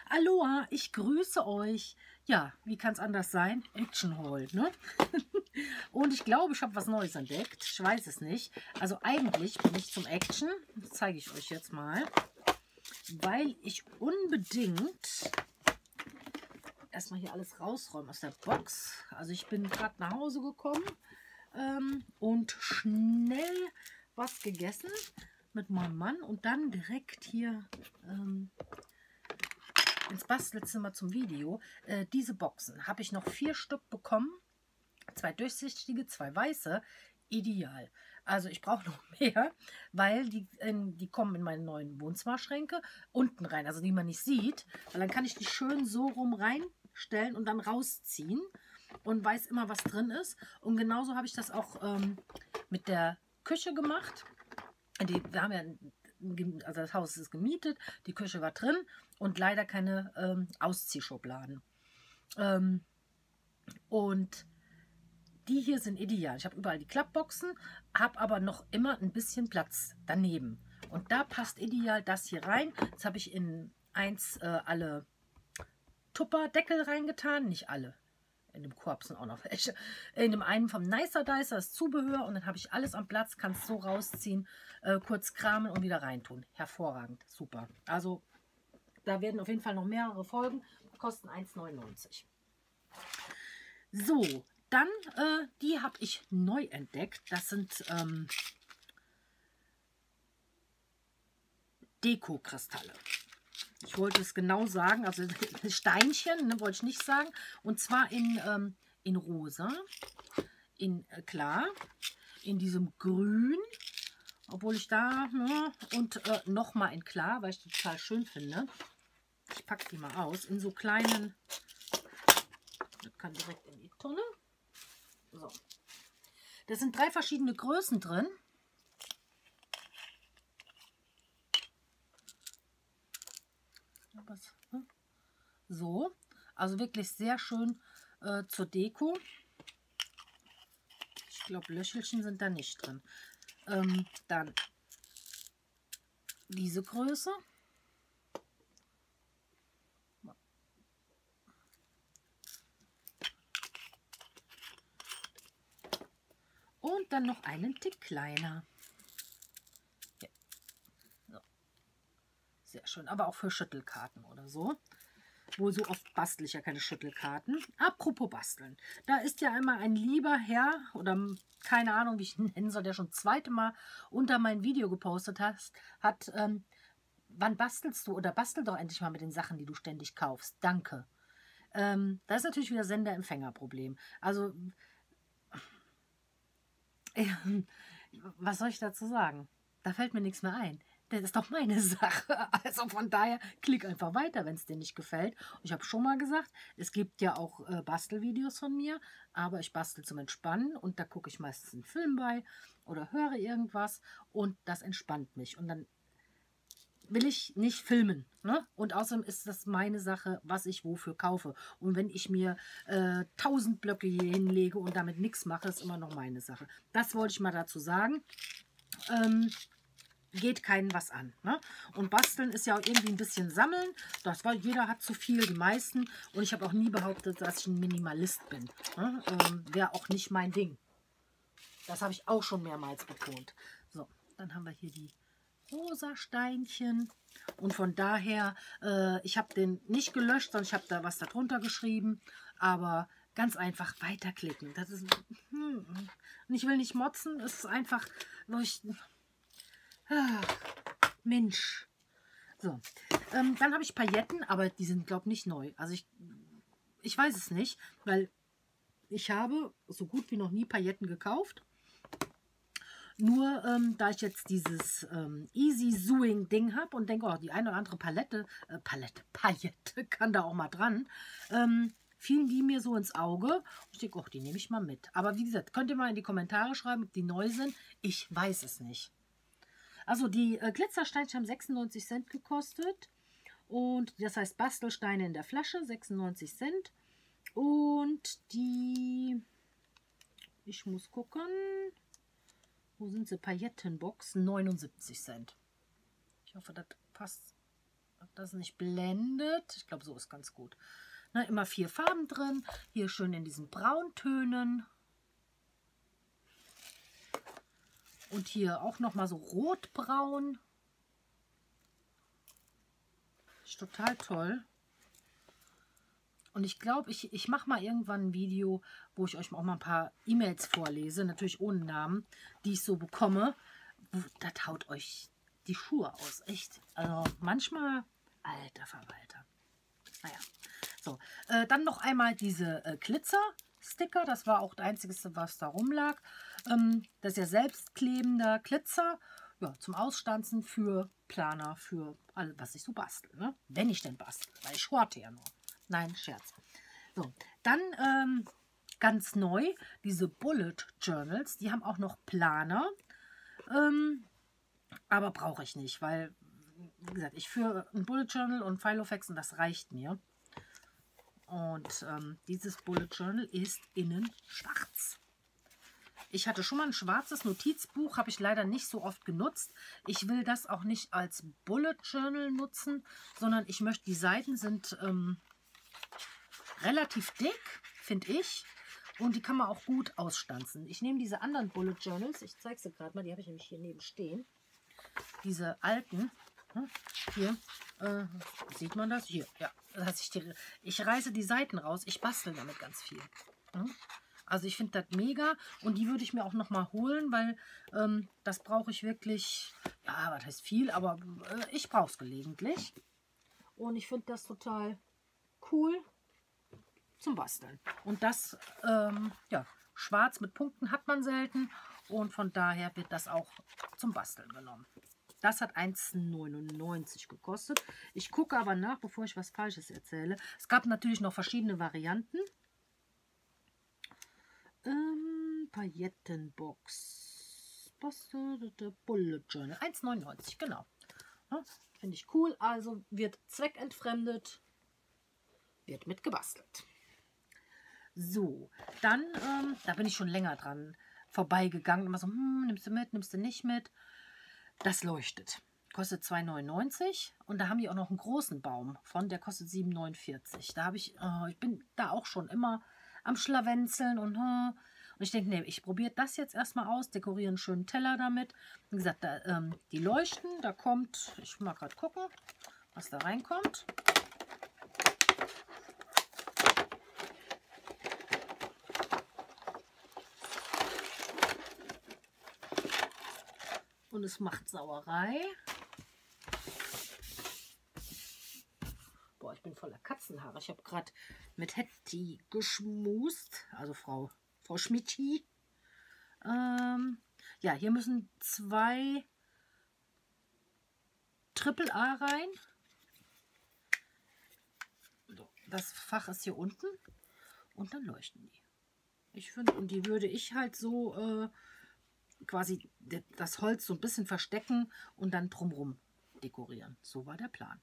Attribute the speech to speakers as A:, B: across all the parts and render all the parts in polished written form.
A: Aloha, ich grüße euch. Ja, wie kann es anders sein? Action Haul, ne? Und ich glaube, ich habe was Neues entdeckt. Ich weiß es nicht. Also eigentlich bin ich zum Action. Das zeige ich euch jetzt mal. Weil ich unbedingt erstmal hier alles rausräumen aus der Box. Also ich bin gerade nach Hause gekommen und schnell was gegessen mit meinem Mann und dann direkt hier ins Bastelzimmer zum Video. Diese Boxen habe ich noch 4 Stück bekommen. 2 durchsichtige, 2 weiße. Ideal. Also ich brauche noch mehr, weil die kommen in meine neuen Wohnzimmerschränke unten rein, also die man nicht sieht. Weil dann kann ich die schön so rum reinstellen und dann rausziehen und weiß immer, was drin ist. Und genauso habe ich das auch mit der Küche gemacht. Wir haben ja, also das Haus ist gemietet, die Küche war drin und leider keine Ausziehschubladen. Und die hier sind ideal. Ich habe überall die Klappboxen, habe aber noch immer ein bisschen Platz daneben. Und da passt ideal das hier rein. Jetzt habe ich in eins alle Tupperdeckel reingetan, nicht alle. In dem Korb sind auch noch welche. In dem einen vom Nicer Dicer ist Zubehör und dann habe ich alles am Platz, kann es so rausziehen, kurz kramen und wieder reintun. Hervorragend, super. Also da werden auf jeden Fall noch mehrere Folgen, kosten 1,99. So, dann, die habe ich neu entdeckt. Das sind Dekokristalle. Ich wollte es genau sagen, also Steinchen, ne, wollte ich nicht sagen. Und zwar in rosa, in klar, in diesem grün, obwohl ich da, ne, und nochmal in klar, weil ich die total schön finde. Ich packe die mal aus, in so kleinen, das kann direkt in die Tonne. So. Da sind 3 verschiedene Größen drin. So, also wirklich sehr schön zur Deko. Ich glaube, Löchelchen sind da nicht drin. Dann diese Größe. Und dann noch einen Tick kleiner. Ja. So. Sehr schön, aber auch für Schüttelkarten oder so. Wohl so oft bastel ich ja keine Schüttelkarten. Apropos basteln. Da ist ja einmal ein lieber Herr, oder keine Ahnung, wie ich ihn nennen soll, der schon das 2. Mal unter mein Video gepostet hat, wann bastelst du? Oder bastel doch endlich mal mit den Sachen, die du ständig kaufst. Danke. Da ist natürlich wieder Sender-Empfänger-Problem. Also, was soll ich dazu sagen? Da fällt mir nichts mehr ein. Das ist doch meine Sache. Also von daher, klick einfach weiter, wenn es dir nicht gefällt. Ich habe schon mal gesagt, es gibt ja auch Bastelvideos von mir, aber ich bastel zum Entspannen und da gucke ich meistens einen Film bei oder höre irgendwas und das entspannt mich. Und dann will ich nicht filmen. Ne? Und außerdem ist das meine Sache, was ich wofür kaufe. Und wenn ich mir 1000 Blöcke hier hinlege und damit nichts mache, ist immer noch meine Sache. Das wollte ich mal dazu sagen. Geht keinen was an. Ne? Und basteln ist ja auch irgendwie ein bisschen sammeln. Das war, jeder hat zu viel, die meisten. Und ich habe auch nie behauptet, dass ich ein Minimalist bin. Ne? Wäre auch nicht mein Ding. Das habe ich auch schon mehrmals betont. So, dann haben wir hier die rosa Steinchen. Und von daher, ich habe den nicht gelöscht, sondern ich habe da was darunter geschrieben. Aber ganz einfach weiterklicken. Das ist, und ich will nicht motzen. Es ist einfach, wo ich... Mensch. So, dann habe ich Pailletten, aber die sind, glaube ich, nicht neu. Also ich weiß es nicht, weil ich habe so gut wie noch nie Pailletten gekauft. Nur da ich jetzt dieses Easy Sewing Ding habe und denke, oh, die eine oder andere Paillette kann da auch mal dran, fielen die mir so ins Auge. Und ich denke, oh, die nehme ich mal mit. Aber wie gesagt, könnt ihr mal in die Kommentare schreiben, ob die neu sind. Ich weiß es nicht. Also die Glitzersteinchen haben 96 Cent gekostet. Und das heißt Bastelsteine in der Flasche, 96 Cent. Und die, ich muss gucken, wo sind sie? Paillettenbox, 79 Cent. Ich hoffe, das passt. dass es nicht blendet. Ich glaube, so ist ganz gut. Ne, immer 4 Farben drin. Hier schön in diesen Brauntönen. Und hier auch nochmal so rotbraun. Ist total toll. Und ich glaube, ich mache mal irgendwann ein Video, wo ich euch auch mal ein paar E-Mails vorlese, natürlich ohne Namen, die ich so bekomme. Das haut euch die Schuhe aus, echt. Also manchmal, alter Verwalter. Naja, so. Dann noch einmal diese Glitzer-Sticker. Das war auch das Einzige, was da rumlag. Das ist ja selbstklebender Glitzer. Ja, zum Ausstanzen für Planer, für alles, was ich so bastel. Ne? Wenn ich denn bastel, weil ich horte ja nur. Nein, Scherz. So, dann ganz neu, diese Bullet Journals. Die haben auch noch Planer. Aber brauche ich nicht, weil, wie gesagt, ich führe ein Bullet Journal und Filofax und das reicht mir. Und dieses Bullet Journal ist innen schwarz. Ich hatte schon mal ein schwarzes Notizbuch, habe ich leider nicht so oft genutzt. Ich will das auch nicht als Bullet Journal nutzen, sondern ich möchte, die Seiten sind relativ dick, finde ich. Und die kann man auch gut ausstanzen. Ich nehme diese anderen Bullet Journals, ich zeige sie gerade mal, die habe ich nämlich hier neben stehen. Diese alten, hier, sieht man das? Hier, ja. Ich reiße die Seiten raus, ich bastel damit ganz viel. Also ich finde das mega und die würde ich mir auch nochmal holen, weil das brauche ich wirklich, ja, was heißt viel, aber ich brauche es gelegentlich. Und ich finde das total cool zum Basteln. Und das, ja, schwarz mit Punkten hat man selten und von daher wird das auch zum Basteln genommen. Das hat 1,99 gekostet. Ich gucke aber nach, bevor ich was Falsches erzähle. Es gab natürlich noch verschiedene Varianten. Paillettenbox. Bullet Journal. 1,99, genau. Ja, finde ich cool. Also wird zweckentfremdet, wird mit gebastelt. So, dann, da bin ich schon länger dran vorbeigegangen. Immer so, nimmst du mit, nimmst du nicht mit. Das leuchtet. Kostet 2,99 und da haben die auch noch einen großen Baum von, der kostet 7,49. Da habe ich bin da auch schon immer am Schlawenzeln und ich denke, nee, ich probiere das jetzt erstmal aus, dekoriere einen schönen Teller damit. Wie gesagt, da, die leuchten, da kommt, ich will mal gerade gucken, was da reinkommt. Und es macht Sauerei. Boah, ich bin voller Katzenhaare. Ich habe gerade mit Hetty geschmust. Also Frau Schmidti. Ja, hier müssen 2 Triple A rein. So, das Fach ist hier unten. Und dann leuchten die. Ich finde, und die würde ich halt so quasi das Holz so ein bisschen verstecken und dann drumherum dekorieren. So war der Plan.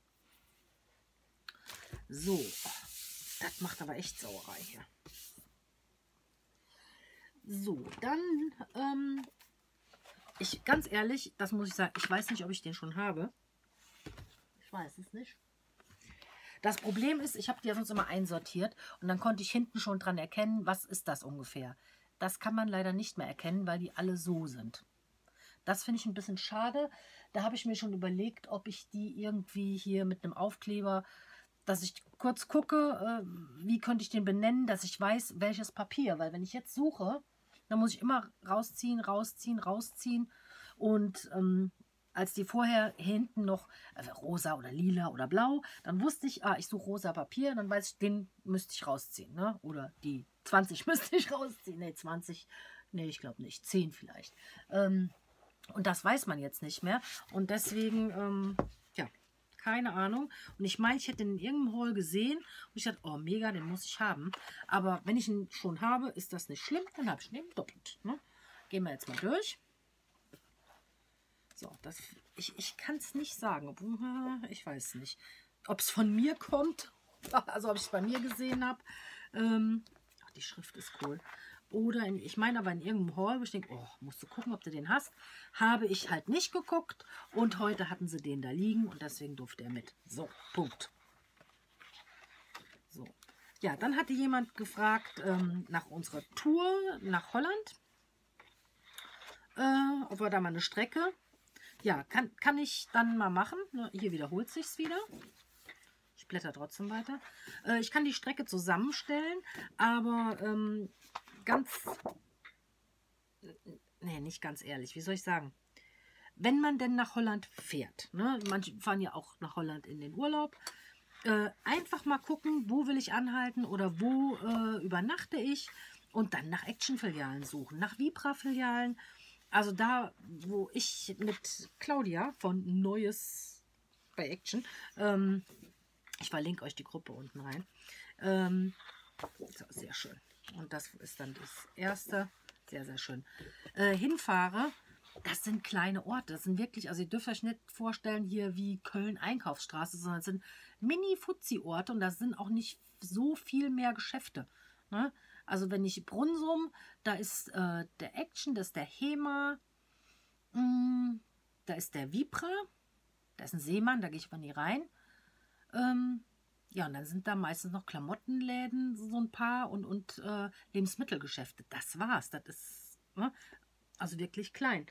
A: So, das macht aber echt Sauerei hier. So, dann, ganz ehrlich, das muss ich sagen, ich weiß nicht, ob ich den schon habe. Ich weiß es nicht. Das Problem ist, ich habe die ja sonst immer einsortiert und dann konnte ich hinten schon dran erkennen, was ist das ungefähr. Das kann man leider nicht mehr erkennen, weil die alle so sind. Das finde ich ein bisschen schade. Da habe ich mir schon überlegt, ob ich die irgendwie hier mit einem Aufkleber, dass ich kurz gucke, wie könnte ich den benennen, dass ich weiß, welches Papier. Weil wenn ich jetzt suche, dann muss ich immer rausziehen, rausziehen, rausziehen. Und als die vorher hinten noch rosa oder lila oder blau, dann wusste ich, ich suche rosa Papier, dann weiß ich, den müsste ich rausziehen. Ne? Oder die 20 müsste ich rausziehen. Ne, 20, ne, ich glaube nicht, 10 vielleicht. Und das weiß man jetzt nicht mehr. Und deswegen, ja, keine Ahnung. Und ich meine, ich hätte den in irgendeinem Haul gesehen und ich dachte, oh mega, den muss ich haben. Aber wenn ich ihn schon habe, ist das nicht schlimm, dann habe ich ihn doppelt. Ne? Gehen wir jetzt mal durch. So, ich kann es nicht sagen. Ich weiß nicht, ob es von mir kommt. Also ob ich es bei mir gesehen habe. Ach, die Schrift ist cool. oder ich meine aber in irgendeinem Haul, wo ich denke, oh, musst du gucken, ob du den hast. Habe ich halt nicht geguckt und heute hatten sie den da liegen und deswegen durfte er mit. So, Punkt. So. Ja, dann hatte jemand gefragt nach unserer Tour nach Holland, ob wir da mal eine Strecke. Ja, kann ich dann mal machen. Hier wiederholt sich's wieder. Ich blätter trotzdem weiter. Ich kann die Strecke zusammenstellen, aber nicht ganz ehrlich, wie soll ich sagen? Wenn man denn nach Holland fährt, ne? Manche fahren ja auch nach Holland in den Urlaub, einfach mal gucken, wo will ich anhalten oder wo übernachte ich und dann nach Action-Filialen suchen, nach Vibra-Filialen. Also da, wo ich mit Claudia von Neues bei Action, ich verlinke euch die Gruppe unten rein, so, sehr schön. Und das ist dann das erste, sehr, sehr schön, hinfahre. Das sind kleine Orte, das sind wirklich, also ihr dürft euch nicht vorstellen hier wie Köln Einkaufsstraße, sondern es sind Mini-Fuzzi-Orte und da sind auch nicht so viel mehr Geschäfte. Ne? Also wenn ich Brunsum, da ist der Action, das ist der HEMA, da ist der Vibra, da ist ein Seemann, da gehe ich aber nie rein. Ja, und dann sind da meistens noch Klamottenläden, so ein paar und Lebensmittelgeschäfte. Das war's, das ist, ne? Also wirklich klein.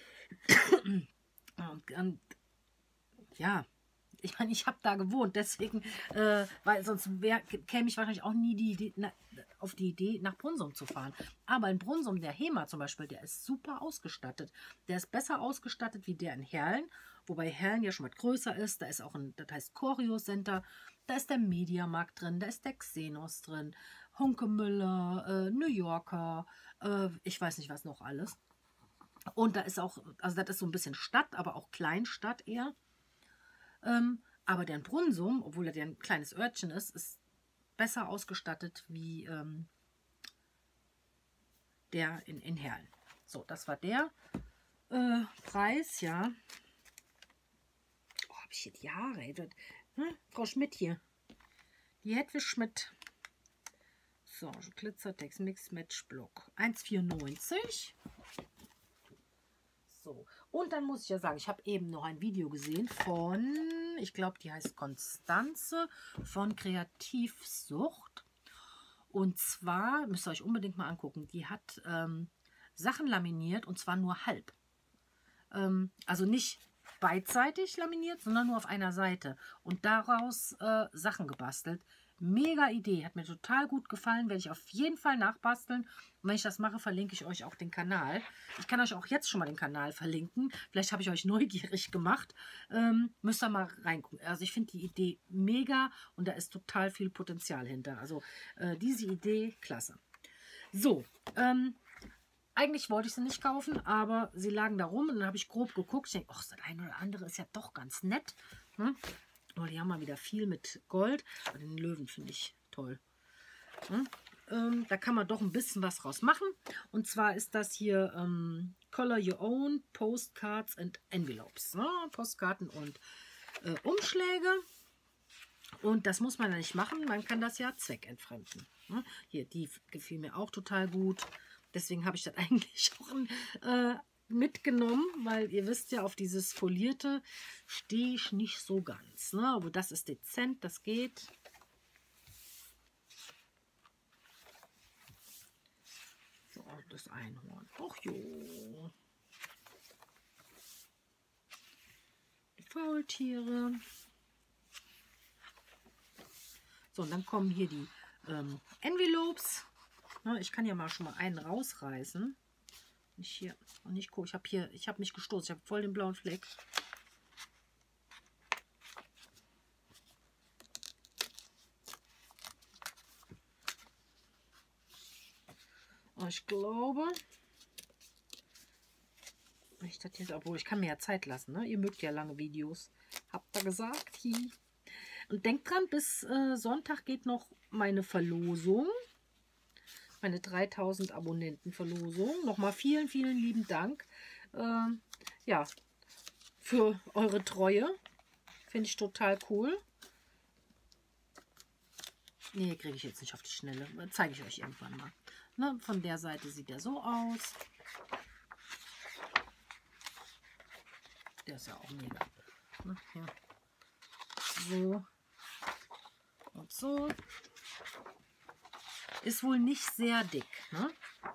A: Und ja, ich meine, ich habe da gewohnt, deswegen, weil sonst käme ich wahrscheinlich auch nie auf die Idee, nach Brunsum zu fahren. Aber in Brunsum, der HEMA zum Beispiel, der ist super ausgestattet. Der ist besser ausgestattet wie der in Herrn, wobei Herrn ja schon mal größer ist. Da ist auch das heißt Choreo Center, da ist der Mediamarkt drin, da ist der Xenos drin, Hunkemüller, New Yorker, ich weiß nicht was noch alles. Und da ist auch, also das ist so ein bisschen Stadt, aber auch Kleinstadt eher. Aber der in Brunsum, obwohl er ein kleines Örtchen ist besser ausgestattet wie der in Herrn. So, das war der Preis, ja. Oh, habe ich hier die Haare? Frau Schmidt hier. Die Hedwig Schmidt. So, Glitzertext Mix Match Block. 1,94. So, und dann muss ich ja sagen, ich habe eben noch ein Video gesehen von, ich glaube, die heißt Konstanze von Kreativsucht. Und zwar, müsst ihr euch unbedingt mal angucken, die hat Sachen laminiert und zwar nur halb. Also nicht beidseitig laminiert, sondern nur auf einer Seite. Und daraus Sachen gebastelt. Mega Idee, hat mir total gut gefallen, werde ich auf jeden Fall nachbasteln. Und wenn ich das mache, verlinke ich euch auch den Kanal. Ich kann euch auch jetzt schon mal den Kanal verlinken. Vielleicht habe ich euch neugierig gemacht. Müsst ihr mal reingucken. Also ich finde die Idee mega und da ist total viel Potenzial hinter. Also diese Idee, klasse. So, eigentlich wollte ich sie nicht kaufen, aber sie lagen da rum und dann habe ich grob geguckt. Ich denke, ach, das eine oder andere ist ja doch ganz nett. Oh, die haben mal wieder viel mit Gold. Aber den Löwen finde ich toll. Da kann man doch ein bisschen was draus machen. Und zwar ist das hier Color Your Own Postcards and Envelopes. Ne? Postkarten und Umschläge. Und das muss man ja nicht machen. Man kann das ja zweckentfremden. Ne? Hier, die gefiel mir auch total gut. Deswegen habe ich das eigentlich auch mitgenommen, weil ihr wisst ja, auf dieses Folierte stehe ich nicht so ganz. Ne? Aber das ist dezent, das geht. So, das Einhorn. Och jo. Die Faultiere. So, und dann kommen hier die Envelopes. Ne, ich kann ja mal schon mal einen rausreißen. Nicht hier. Und nicht gucken. Ich habe mich gestoßen. Ich habe voll den blauen Fleck. Und ich glaube, ich das jetzt, obwohl ich kann mir ja Zeit lassen. Ne? Ihr mögt ja lange Videos. Habt ihr gesagt? Hi. Und denkt dran, bis Sonntag geht noch meine Verlosung. Meine 3000 Abonnenten-Verlosung. Nochmal vielen, vielen lieben Dank. Ja, für eure Treue. Finde ich total cool. Nee, kriege ich jetzt nicht auf die Schnelle. Zeige ich euch irgendwann mal. Ne? Von der Seite sieht er so aus. Der ist ja auch mega. Ne? Ja. So und so. Ist wohl nicht sehr dick. Ne?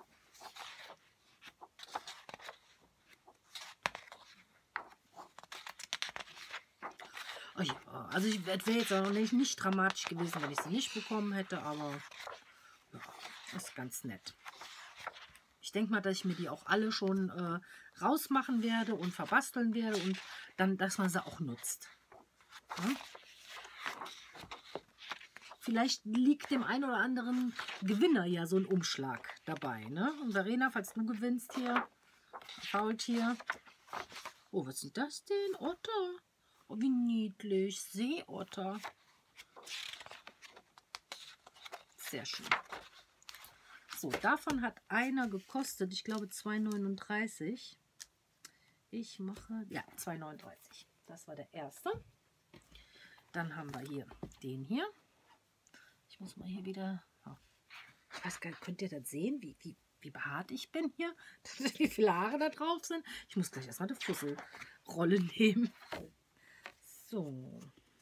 A: Oh ja, also ich wäre jetzt auch nicht dramatisch gewesen, wenn ich sie nicht bekommen hätte, aber ja, das ist ganz nett. Ich denke mal, dass ich mir die auch alle schon rausmachen werde und verbasteln werde und dann, dass man sie auch nutzt. Ja? Vielleicht liegt dem einen oder anderen Gewinner ja so ein Umschlag dabei. Ne? Und Verena, falls du gewinnst hier, Faultier. Oh, was ist das denn? Otter. Oh, wie niedlich. Seeotter. Sehr schön. So, davon hat einer gekostet, ich glaube 2,39. Ich mache, ja, 2,39. Das war der erste. Dann haben wir hier den hier. Ich muss mal hier wieder, ich weiß gar nicht, könnt ihr das sehen, wie behaart ich bin hier? Wie viele Haare da drauf sind? Ich muss gleich erstmal eine Fusselrolle nehmen. So.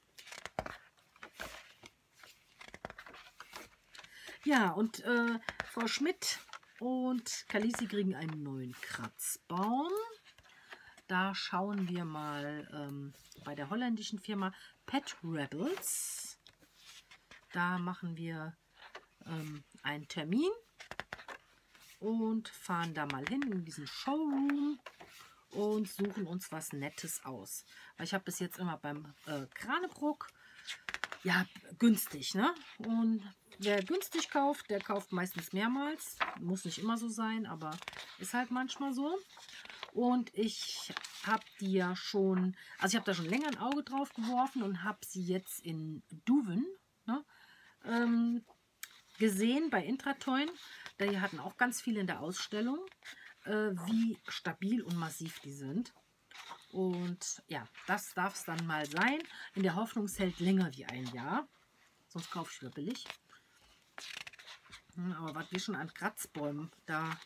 A: Ja, und Frau Schmidt und Kalisi kriegen einen neuen Kratzbaum. Da schauen wir mal bei der holländischen Firma Pet Rebels. Da machen wir einen Termin und fahren da mal hin in diesen Showroom und suchen uns was Nettes aus. Weil ich habe bis jetzt immer beim Kranebrook, ja, günstig, ne? Und wer günstig kauft, der kauft meistens mehrmals. Muss nicht immer so sein, aber ist halt manchmal so. Und ich habe die ja schon, also ich habe da schon länger ein Auge drauf geworfen und habe sie jetzt in Duven, ne, gesehen bei Intratoin. Die hatten auch ganz viele in der Ausstellung, wie stabil und massiv die sind. Und ja, das darf es dann mal sein. In der Hoffnung, es hält länger wie ein Jahr. Sonst kaufe ich wieder billig. Aber was wir schon an Kratzbäumen da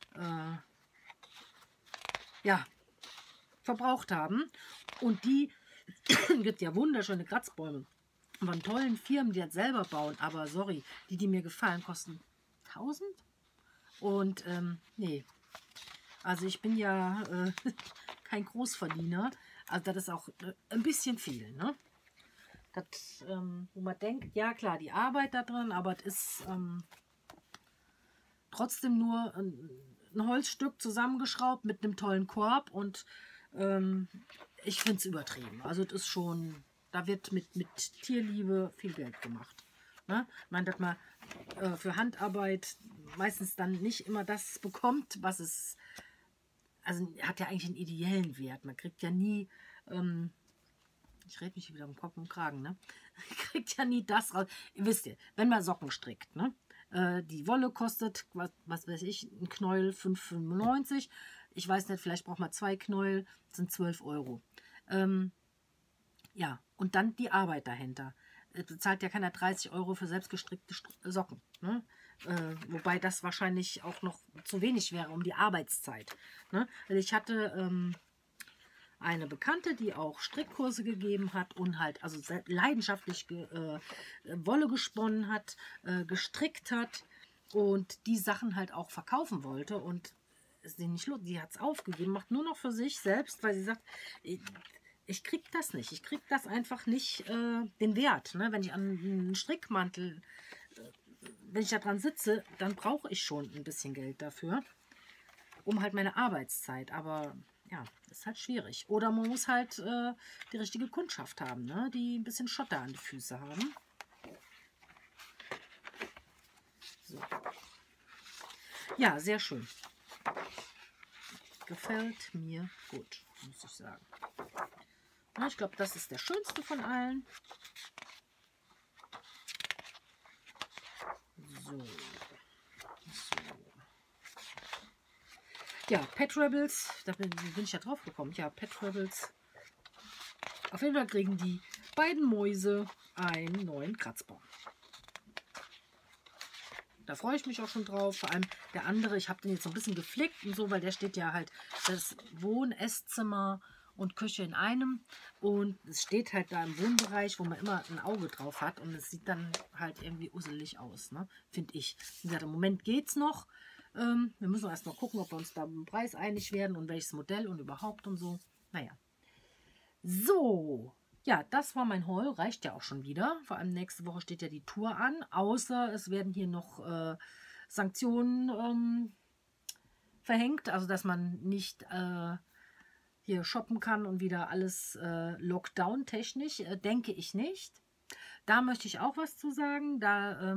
A: ja, verbraucht haben. Und die gibt ja wunderschöne Kratzbäume von tollen Firmen, die das selber bauen. Aber sorry, die mir gefallen, kosten 1000. Und nee, also ich bin ja kein Großverdiener. Also das ist auch ein bisschen viel, ne? Das, wo man denkt, ja klar, die Arbeit da drin, aber es ist trotzdem nur ein Holzstück zusammengeschraubt mit einem tollen Korb und ich finde es übertrieben. Also das ist schon, da wird mit Tierliebe viel Geld gemacht. Ne? Ich meine, dass man für Handarbeit meistens dann nicht immer das bekommt, was es, also hat ja eigentlich einen ideellen Wert. Man kriegt ja nie, ich rede mich wieder um Kopf und Kragen, ne? Kriegt ja nie das raus. Ihr wisst ja, wenn man Socken strickt, ne? Die Wolle kostet, was weiß ich, ein Knäuel 5,95. Ich weiß nicht, vielleicht braucht man 2 Knäuel, das sind 12 Euro. Ja, und dann die Arbeit dahinter. Bezahlt ja keiner 30 Euro für selbstgestrickte Socken. Ne? Wobei das wahrscheinlich auch noch zu wenig wäre um die Arbeitszeit. Ne? Also ich hatte eine Bekannte, die auch Strickkurse gegeben hat und halt also leidenschaftlich Wolle gesponnen hat, gestrickt hat und die Sachen halt auch verkaufen wollte und sie nicht, die hat es aufgegeben, macht nur noch für sich selbst, weil sie sagt, ich krieg das nicht, ich krieg das einfach nicht den Wert, ne? Wenn ich an einen Strickmantel, wenn ich da dran sitze, dann brauche ich schon ein bisschen Geld dafür, um halt meine Arbeitszeit, aber ja, ist halt schwierig. Oder man muss halt die richtige Kundschaft haben, ne? Die ein bisschen Schotter an die Füße haben. So. Ja, sehr schön. Gefällt mir gut, muss ich sagen. Ja, ich glaube, das ist der schönste von allen. So. Ja, Pet Rebels, da bin ich ja drauf gekommen. Ja, Pet Rebels. Auf jeden Fall kriegen die beiden Mäuse einen neuen Kratzbaum. Da freue ich mich auch schon drauf. Vor allem der andere, ich habe den jetzt so ein bisschen geflickt und so, weil der steht ja halt das Wohn-, Esszimmer und Küche in einem. Und es steht halt da im Wohnbereich, wo man immer ein Auge drauf hat. Und es sieht dann halt irgendwie usselig aus, ne? Finde ich. Wie gesagt, im Moment geht es noch. Wir müssen erst mal gucken, ob wir uns da im Preis einig werden und welches Modell und überhaupt und so. Naja. So, ja, das war mein Haul. Reicht ja auch schon wieder. Vor allem nächste Woche steht ja die Tour an. Außer es werden hier noch Sanktionen verhängt. Also, dass man nicht hier shoppen kann und wieder alles Lockdown-technisch. Denke ich nicht. Da möchte ich auch was zu sagen. Da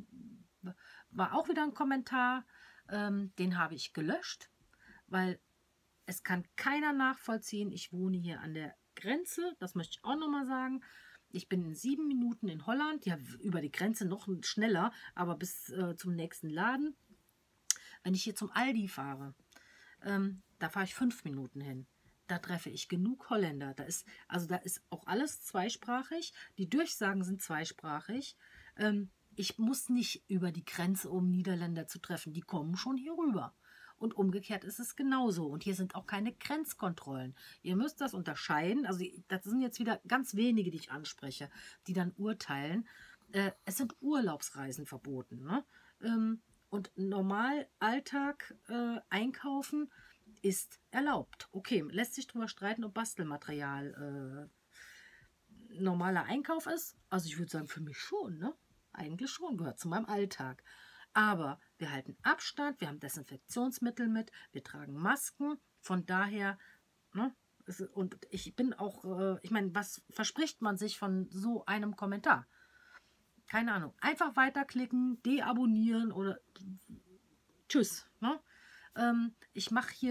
A: war auch wieder ein Kommentar. Den habe ich gelöscht, weil es kann keiner nachvollziehen. Ich wohne hier an der Grenze, das möchte ich auch nochmal sagen. Ich bin in 7 Minuten in Holland, ja, über die Grenze noch schneller, aber bis zum nächsten Laden. Wenn ich hier zum Aldi fahre, da fahre ich 5 Minuten hin. Da treffe ich genug Holländer. Da ist auch alles zweisprachig. Die Durchsagen sind zweisprachig. Ich muss nicht über die Grenze, um Niederländer zu treffen. Die kommen schon hier rüber. Und umgekehrt ist es genauso. Und hier sind auch keine Grenzkontrollen. Ihr müsst das unterscheiden. Also das sind jetzt wieder ganz wenige, die ich anspreche, die dann urteilen. Es sind Urlaubsreisen verboten. Ne? Und normal Alltag einkaufen ist erlaubt. Okay, lässt sich darüber streiten, ob Bastelmaterial normaler Einkauf ist. Also ich würde sagen, für mich schon, ne? Eigentlich schon, gehört zu meinem Alltag. Aber wir halten Abstand, wir haben Desinfektionsmittel mit, wir tragen Masken. Von daher, ne? Und ich bin auch, ich meine, was verspricht man sich von so einem Kommentar? Keine Ahnung. Einfach weiterklicken, deabonnieren oder tschüss. Ne? Ich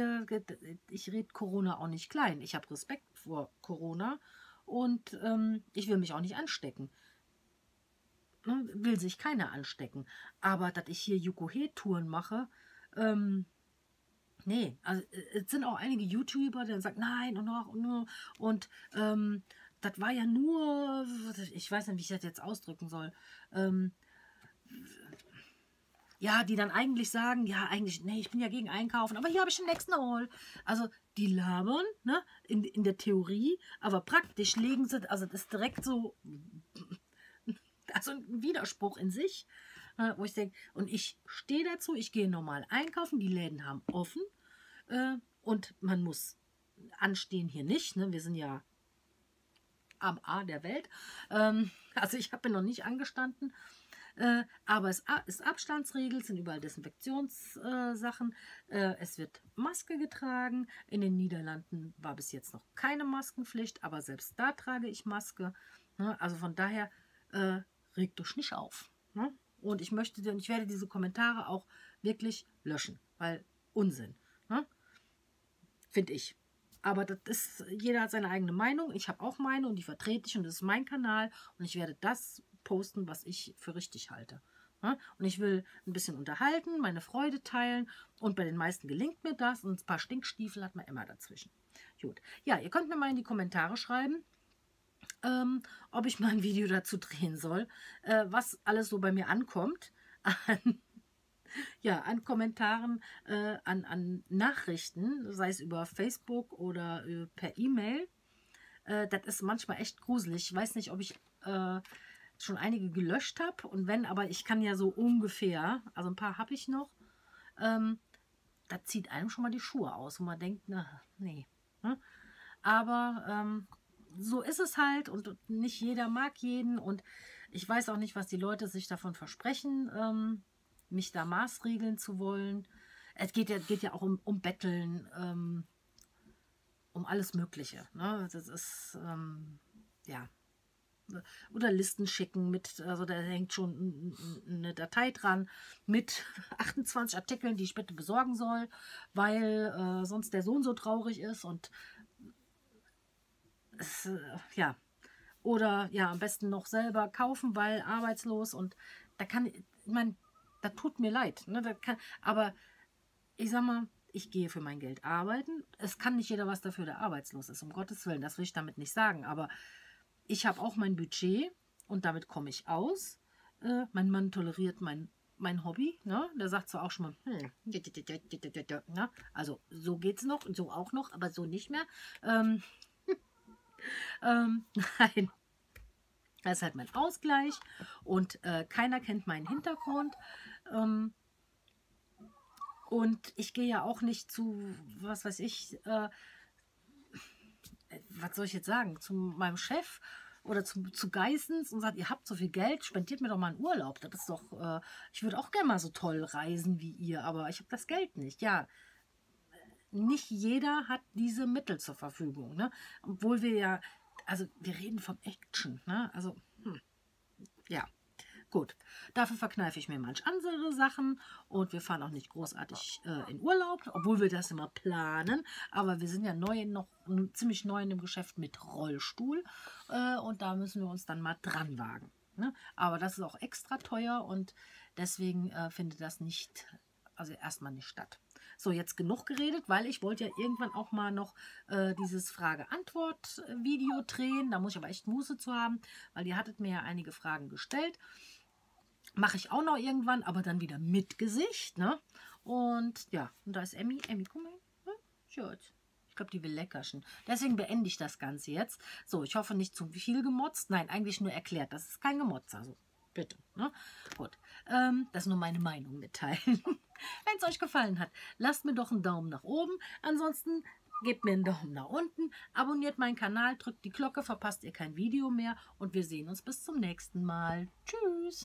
A: rede Corona auch nicht klein. Ich habe Respekt vor Corona und ich will mich auch nicht anstecken. Ne? Will sich keiner anstecken. Aber dass ich hier Yukohe-Touren mache, nee, also es sind auch einige YouTuber, die dann sagen, nein und noch und nur und das war ja nur, ich weiß nicht, wie ich das jetzt ausdrücken soll, ja, die dann eigentlich sagen, ja, eigentlich, nee, ich bin ja gegen Einkaufen, aber hier habe ich den nächsten Haul. Also, die labern, ne, in der Theorie, aber praktisch legen sie, also das ist direkt so, also ein Widerspruch in sich, wo ich denke, und ich stehe dazu, ich gehe normal einkaufen, die Läden haben offen und man muss anstehen hier nicht, ne, wir sind ja am A der Welt, also ich habe noch nicht angestanden, aber es ist Abstandsregel, sind überall Desinfektionssachen. Es wird Maske getragen. In den Niederlanden war bis jetzt noch keine Maskenpflicht, aber selbst da trage ich Maske. Ne? Also von daher regt euch nicht auf. Ne? Und ich werde diese Kommentare auch wirklich löschen, weil Unsinn. Ne? Finde ich. Aber das ist, jeder hat seine eigene Meinung. Ich habe auch meine und die vertrete ich und das ist mein Kanal und ich werde das posten, was ich für richtig halte. Ja? Und ich will ein bisschen unterhalten, meine Freude teilen und bei den meisten gelingt mir das und ein paar Stinkstiefel hat man immer dazwischen. Gut. Ja, ihr könnt mir mal in die Kommentare schreiben, ob ich mal ein Video dazu drehen soll, was alles so bei mir ankommt an Kommentaren, an Nachrichten, sei es über Facebook oder per E-Mail. Das ist manchmal echt gruselig. Ich weiß nicht, ob ich schon einige gelöscht habe und wenn, aber ich kann ja so ungefähr, also ein paar habe ich noch, da zieht einem schon mal die Schuhe aus, wo man denkt, na, nee. Ne? Aber so ist es halt und nicht jeder mag jeden und ich weiß auch nicht, was die Leute sich davon versprechen, mich da maßregeln zu wollen. Es geht ja auch um Betteln, um alles Mögliche. Ne? Das ist, ja. Oder Listen schicken mit, also da hängt schon eine Datei dran mit 28 Artikeln, die ich bitte besorgen soll, weil sonst der Sohn so traurig ist und es, ja. Oder ja, am besten noch selber kaufen, weil arbeitslos und da kann, ich meine, das tut mir leid. Ne? Aber ich sag mal, ich gehe für mein Geld arbeiten. Es kann nicht jeder was dafür, der arbeitslos ist, um Gottes Willen. Das will ich damit nicht sagen. Aber ich habe auch mein Budget und damit komme ich aus. Mein Mann toleriert mein mein Hobby, ne? Der sagt zwar auch schon mal, ne? Also so geht's noch und so auch noch, aber so nicht mehr. Nein, das ist halt mein Ausgleich und keiner kennt meinen Hintergrund. Und ich gehe ja auch nicht zu, was weiß ich, was soll ich jetzt sagen, zu meinem Chef oder zu Geissens und sagt, ihr habt so viel Geld, spendiert mir doch mal einen Urlaub. Das ist doch, ich würde auch gerne mal so toll reisen wie ihr, aber ich habe das Geld nicht. Ja, nicht jeder hat diese Mittel zur Verfügung, ne? Obwohl wir ja, also wir reden von Action, ne? Also, ja. Gut, dafür verkneife ich mir manch andere Sachen und wir fahren auch nicht großartig in Urlaub, obwohl wir das immer planen. Aber wir sind ja ziemlich neu in dem Geschäft mit Rollstuhl und da müssen wir uns dann mal dran wagen. Ne? Aber das ist auch extra teuer und deswegen findet das nicht, also erstmal nicht statt. So, jetzt genug geredet, weil ich wollte ja irgendwann auch mal noch dieses Frage-Antwort-Video drehen. Da muss ich aber echt Muße zu haben, weil ihr hattet mir ja einige Fragen gestellt. Mache ich auch noch irgendwann, aber dann wieder mit Gesicht, ne? Und ja, und da ist Emmy. Emmy, komm mal. Hm? Schürz. Ich glaube, die will leckerchen. Deswegen beende ich das Ganze jetzt. So, ich hoffe nicht zu viel gemotzt. Nein, eigentlich nur erklärt. Das ist kein Gemotz. Also, bitte. Ne? Gut. Das ist nur meine Meinung mitteilen. Wenn es euch gefallen hat, lasst mir doch einen Daumen nach oben. Ansonsten gebt mir einen Daumen nach unten. Abonniert meinen Kanal, drückt die Glocke, verpasst ihr kein Video mehr. Und wir sehen uns bis zum nächsten Mal. Tschüss.